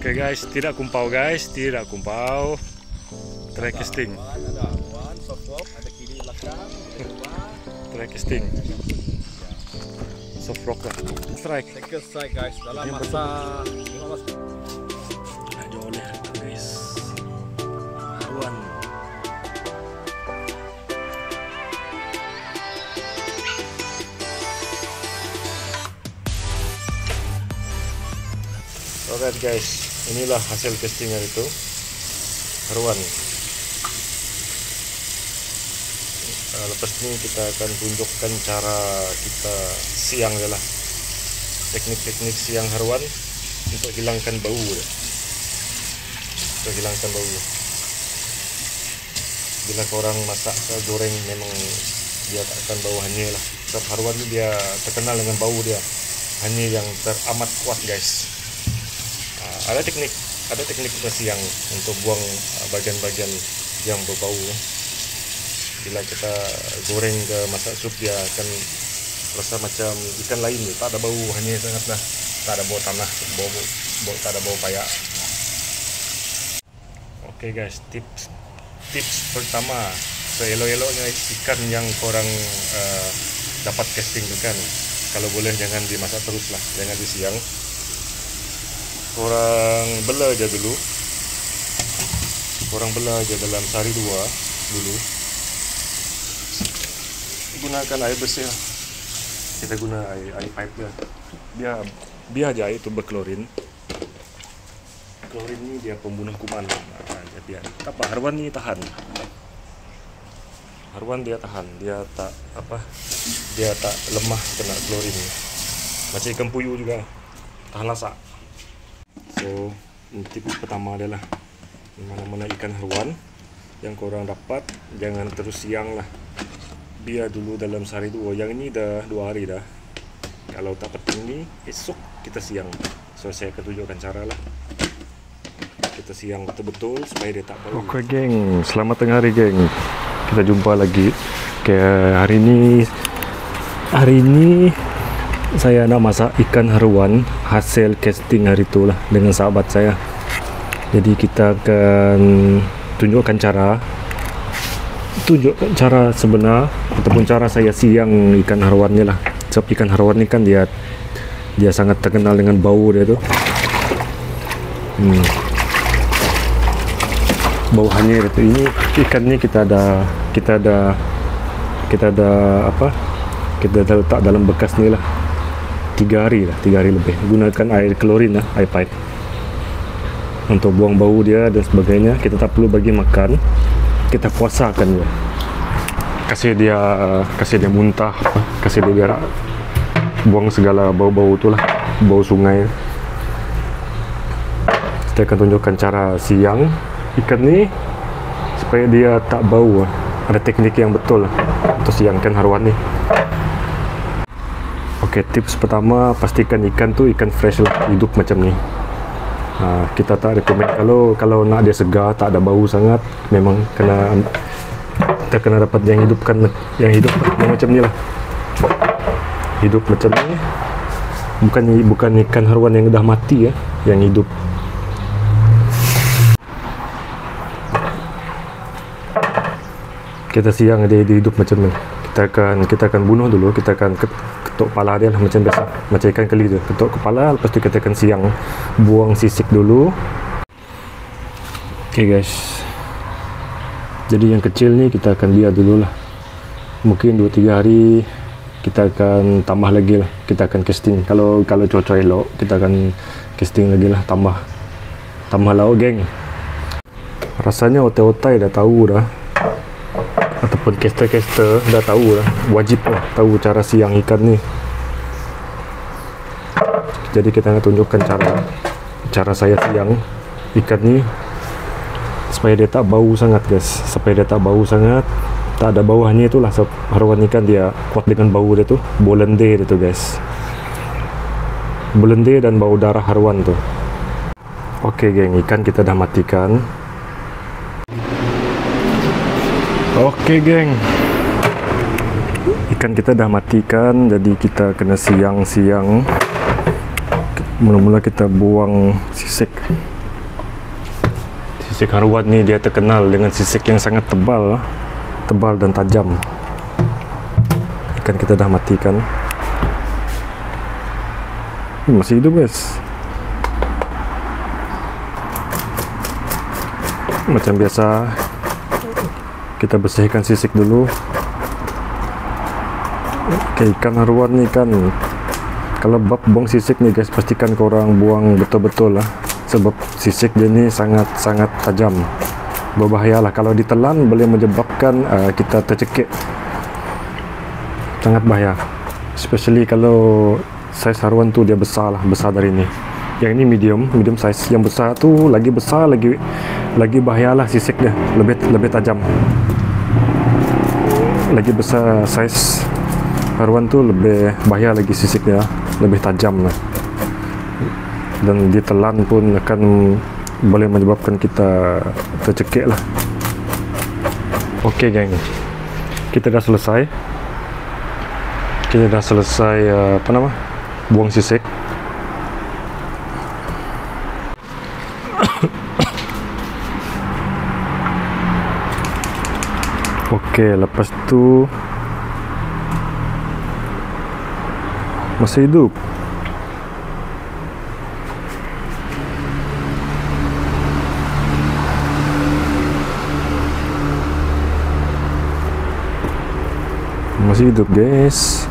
Oke guys, tidak kumpau guys, tidak kumpau. Try casting. Ada awan, soft rock, ada kiri belakang, Try casting. Soft rock lah. Strike. second strike guys dalam masa 15 Ada oleh guys. Haruan. Alright guys, inilah hasil casting hari itu. Haruan. Lepas ini kita akan tunjukkan cara kita siang adalah teknik-teknik siang haruan untuk hilangkan bau ya. Untuk hilangkan bau. Bila korang masak atau goreng memang dia tak akan bau hanyir lah. Sebab haruan itu dia terkenal dengan bau dia, hanyir yang teramat kuat guys. Ada teknik siang untuk buang bagian-bagian yang berbau. Bila kita goreng ke masak sup, dia akan rasa macam ikan lain, tak ada bau, hanya sangatlah tak ada bau tanah, tak ada bau payak. Oke guys, tips pertama, seelok-eloknya ikan yang korang dapat casting tu kan, kalau boleh jangan dimasak terus lah, jangan di siang. Korang bela aja dulu, dalam sehari dua dulu. Gunakan air bersih lah. Kita guna air pipe dia. Biar aja air itu berklorin. Klorin ini dia pembunuh kuman. Jadi apa? Haruan ini tahan. Haruan dia tahan. Dia tak lemah kena klorin. Macam ikan puyuh juga tahan lasak. So, tips pertama adalah mana-mana ikan haruan yang korang dapat jangan terus siang lah. Biar dulu dalam sehari dua. Yang ini dah 2 hari dah. Kalau tak penting ni, esok kita siang. So saya akan tunjukkan cara lah. Kita siang betul-betul supaya dia tak bau. Oke geng, selamat tengah hari geng. Kita jumpa lagi. Oke, hari ini saya nak masak ikan haruan hasil casting hari tu lah dengan sahabat saya. Jadi kita akan tunjukkan cara sebenar ataupun cara saya siang ikan haruannya lah. Sebab ikan haruan ni kan dia sangat terkenal dengan bau dia tu. Bau hanyir itu. Ini ikan ni kita letak dalam bekas ni lah 3 hari lebih. Gunakan air klorin lah, air pipe untuk buang bau dia dan sebagainya. Kita tak perlu bagi makan, kita puasakan dia, kasih dia muntah, kasih dia biar buang segala bau-bau itulah, bau sungai. Kita akan tunjukkan cara siang ikan ni supaya dia tak bau. Ada teknik yang betul untuk siangkan haruan ni. Oke, tips pertama, pastikan ikan tu ikan fresh lah, hidup macam ni. Kita tak rekomen kalau nak dia segar, tak ada bau sangat, memang kita kena dapat yang hidup yang macam ni lah. Hidup macam ni, bukan ikan haruan yang dah mati ya, yang hidup. Kita siang dia hidup macam ni. Kita akan bunuh dulu, kita akan ketuk kepala dia lah macam biasa, macam ikan keli tu, ketuk kepala, lepas tu kita akan siang, buang sisik dulu. Oke guys, jadi yang kecil ni kita akan biar dulu lah, mungkin 2-3 hari kita akan tambah lagi lah, kita akan casting. Kalau cuaca elok kita akan casting lagi lah, tambah lauk geng. Rasanya otai-otai dah tahu dah, ataupun caster dah tahu lah, wajib lah tahu cara siang ikan ni. Jadi kita akan tunjukkan cara saya siang ikan ni supaya dia tak bau sangat guys, tak ada bau, hanya itulah haruan ikan dia kuat dengan bau dia tu, bau lende dia tu guys, bau lende dan bau darah haruan tu. Oke geng, ikan kita dah matikan. Oke geng, ikan kita dah matikan, jadi kita kena siang. Mula-mula kita buang sisik Sisik haruan ni dia terkenal dengan sisik yang sangat tebal dan tajam. Ikan kita dah matikan. Masih hidup guys. Macam biasa, kita bersihkan sisik dulu. Oke, ikan haruan ni kan, kalau bab buang sisik nih guys, pastikan korang buang betul-betul lah, sebab sisik dia ni sangat-sangat tajam, berbahaya lah. Kalau ditelan boleh menyebabkan kita tercekik, sangat bahaya. Especially kalau saiz haruan tu dia besar lah, besar dari ni. Yang ini medium size. Yang besar tu lagi besar, lagi bahayalah sisik dia, lebih tajam. Lagi besar size haruan tu lebih bahaya lagi sisiknya, lebih tajam lah. Dan ditelan pun akan boleh menyebabkan kita tercekik lah. Oke geng, kita dah selesai. Buang sisik. Oke, lepas tu masih hidup. Masih hidup guys.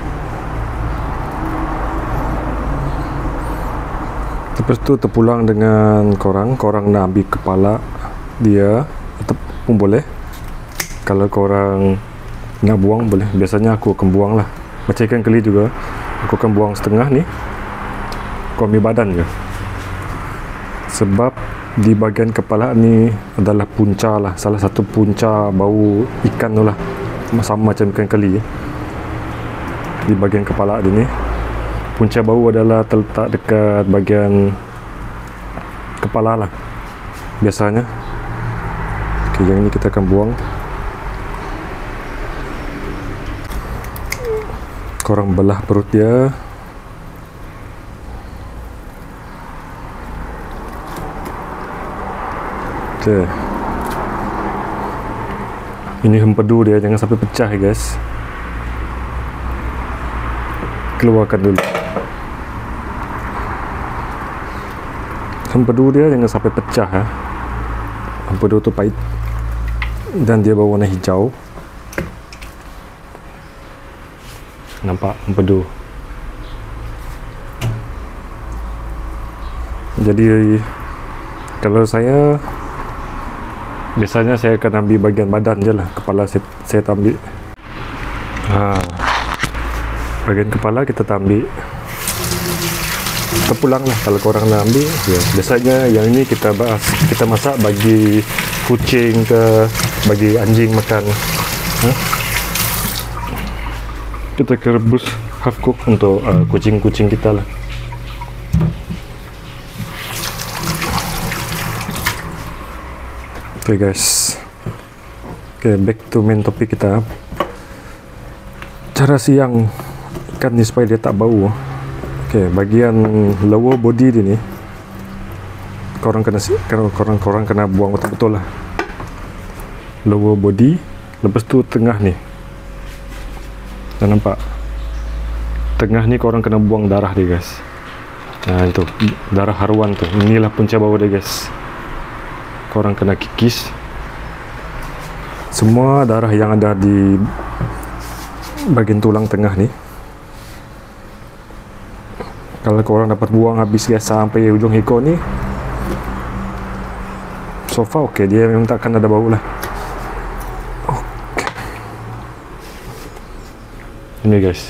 Lepas tu terpulang dengan korang nak ambil kepala dia, tetap pun boleh. Kalau korang nak buang boleh. Biasanya aku akan buang lah. Macam ikan keli juga, aku akan buang setengah ni, aku ambil badan je. Sebab di bahagian kepala ni adalah punca lah, salah satu punca bau ikan tu lah, sama macam ikan keli. Di bahagian kepala dia ni, punca bau adalah terletak dekat bahagian kepala lah biasanya. Oke, yang ini kita akan buang. Korang belah perut dia. Oke. Ini hempedu dia, jangan sampai pecah ya guys. Keluarkan dulu. Hempedu dia jangan sampai pecah ya. Hempedu tu pahit dan dia berwarna hijau. Nampak empedu. Jadi kalau saya biasanya saya akan ambil bagian badan je lah, kepala saya ambil. Bagian kepala kita ambil. Terpulang lah kalau korang nak ambil ya. Biasanya yang ini kita masak bagi kucing ke, bagi anjing makan. Kita rebus half cook untuk kucing-kucing kita lah. Oke guys, back to main topik kita. Cara siang ikan ni supaya dia tak bau. Bagian lower body dia ni korang kena buang betul-betul lah. Lower body, lepas tu tengah ni. Dah nampak? Tengah ni korang kena buang darah dia guys. Nah itu darah haruan tu. Inilah punca bau dia guys. Korang kena kikis semua darah yang ada di bagian tulang tengah ni. Kalau korang dapat buang habis guys sampai ujung ekor ni, so far okey, dia memang takkan ada bau lah. Ini guys,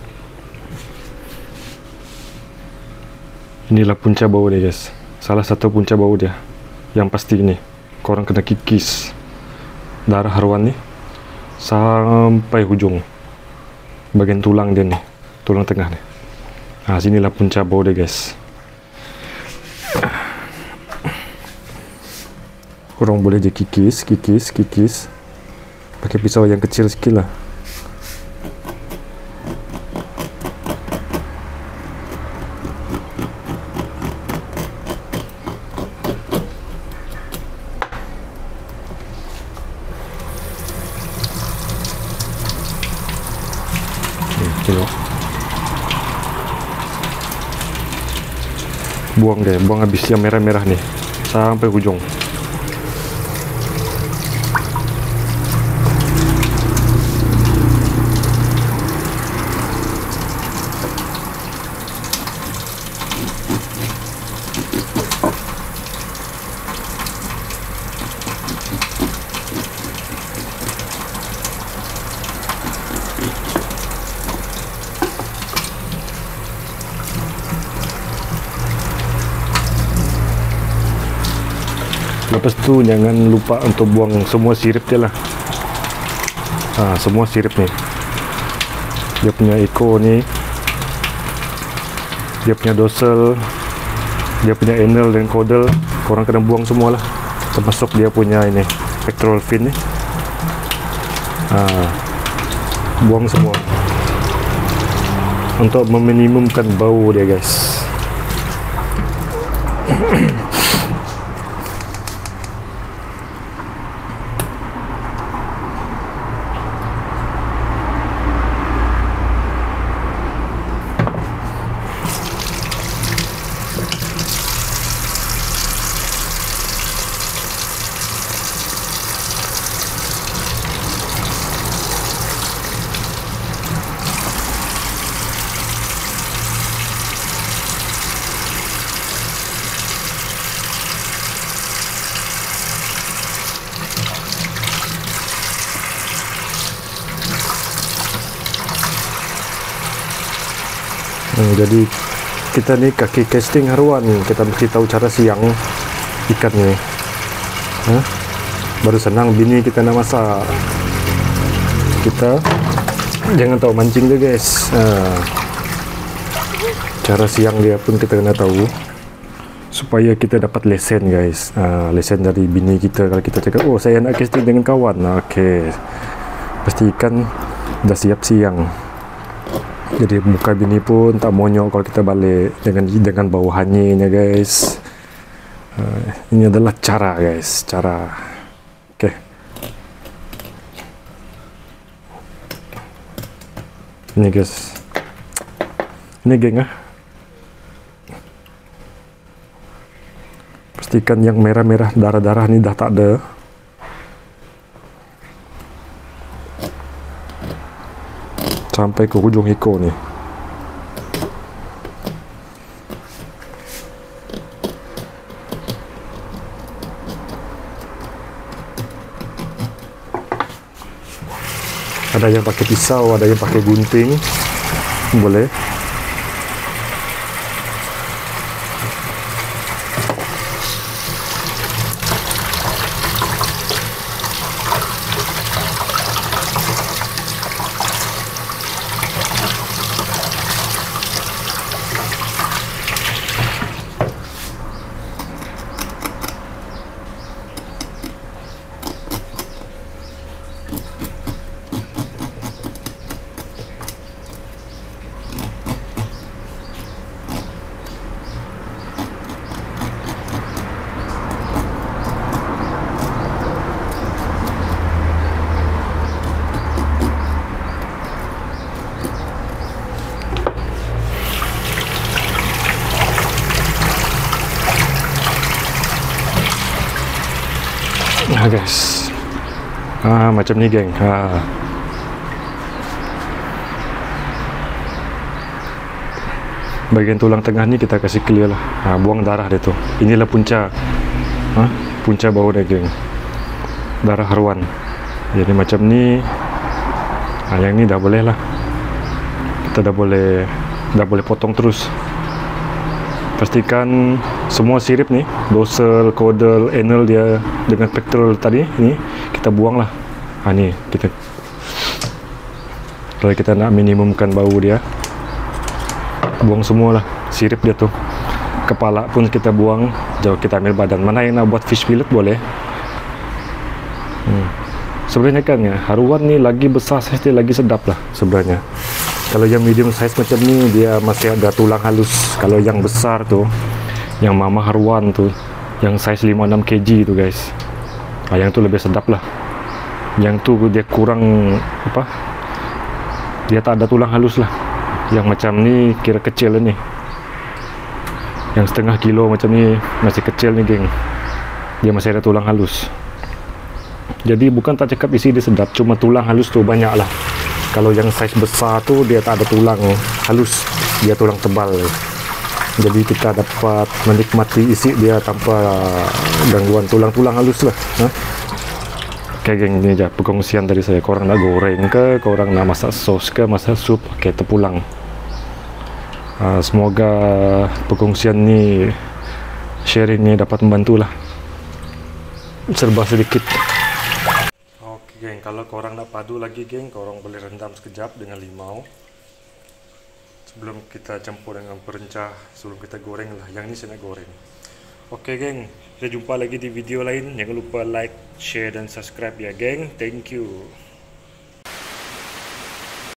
inilah punca bau dia guys. Salah satu punca bau dia yang pasti ini. Korang kena kikis darah haruan ni sampai hujung bagian tulang dia ni, tulang tengah ni. Sinilah punca bau dia guys. Korang boleh je kikis pakai pisau yang kecil sikit lah. Tengok. Buang deh, buang habis yang merah-merah nih sampai ujung. Lepas tu jangan lupa untuk buang semua sirip dia lah. Semua sirip nih. Dia punya ekor ni, dia punya dorsal, dia punya anal dan caudal, korang kena buang semua lah. Termasuk dia punya ini pectoral fin ni. Buang semua untuk meminimumkan bau dia, guys. Jadi kita ni kaki casting haruan, kita mesti tahu cara siang ikan ni. Baru senang bini kita nak masak. Kita jangan tahu mancing dia, guys. Cara siang dia pun kita kena tahu supaya kita dapat lesen, guys. Lesen dari bini kita kalau kita cakap, oh saya nak casting dengan kawan. Okey, pastikan dah siap siang. Jadi muka bini pun tak monyok kalau kita balik dengan bau hanyirnya, guys. Ini adalah cara, guys, cara. Okey. Ini, guys. Ini, geng. Pastikan yang merah-merah darah-darah ni dah tak ada. Sampai ke hujung ekor ni. Ada yang pakai pisau, ada yang pakai gunting, boleh. Guys, macam ni, geng. Bagian tulang tengah ni kita kasih clear lah. Buang darah dia tu. Inilah punca, punca bau dia, geng. Darah haruan. Jadi macam ni. Yang ni dah boleh lah. Kita dah boleh potong terus. Pastikan semua sirip ni, dorsal, caudal, anal dia dengan pectoral tadi ni kita buang lah. Ni kita, kalau kita nak minimumkan bau dia, buang semua lah sirip dia tu. Kepala pun kita buang, jauh kita ambil badan. Mana yang nak buat fish fillet boleh. Sebenarnya kan ya, haruan ni lagi besar size dia lagi sedap lah sebenarnya. Kalau yang medium size macam ni dia masih ada tulang halus. Kalau yang besar tu, yang mama haruan tu, yang size 5-6 kg tu, guys, yang tu lebih sedap lah. Yang tu dia kurang Dia tak ada tulang halus lah. Yang macam ni kira kecil ni. Yang setengah kilo macam ni masih kecil ni geng. Dia masih ada tulang halus. Jadi bukan tak cakap isi dia sedap, cuma tulang halus tu banyak lah. Kalau yang size besar tu dia tak ada tulang halus, dia tulang tebal. Jadi kita dapat menikmati isi dia tanpa gangguan tulang-tulang halus lah. Oke geng, ini aja perkongsian dari saya. Korang nak goreng ke, korang nak masak sos ke, masak sup, pakai tepulang. Semoga perkongsian ni, sharing ni dapat membantu lah. Serba sedikit. Oke geng, kalau korang nak padu lagi geng, korang boleh rendam sekejap dengan limau. Sebelum kita campur dengan perencah, sebelum kita goreng lah. Yang ini saya nak goreng. Oke geng, kita jumpa lagi di video lain. Jangan lupa like, share dan subscribe ya geng. Thank you.